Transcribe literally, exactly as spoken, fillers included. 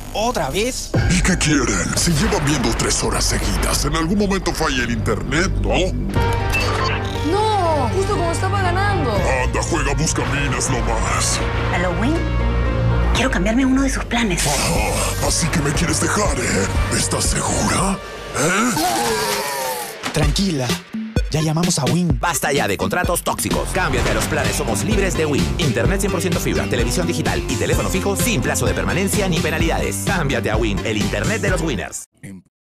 ¿Otra vez? ¿Y qué quieren? Si llevan viendo tres horas seguidas, en algún momento falla el internet, ¿no? ¡No! Justo como estaba ganando. Anda, juega Buscaminas nomás. ¿Halloween? Quiero cambiarme uno de sus planes. Ah, así que me quieres dejar, ¿eh? ¿Estás segura? ¿Eh? Tranquila. Ya llamamos a Win. Basta ya de contratos tóxicos. Cámbiate a los planes Somos Libres de Win. Internet cien por ciento fibra, televisión digital y teléfono fijo sin plazo de permanencia ni penalidades. Cámbiate a Win, el internet de los winners.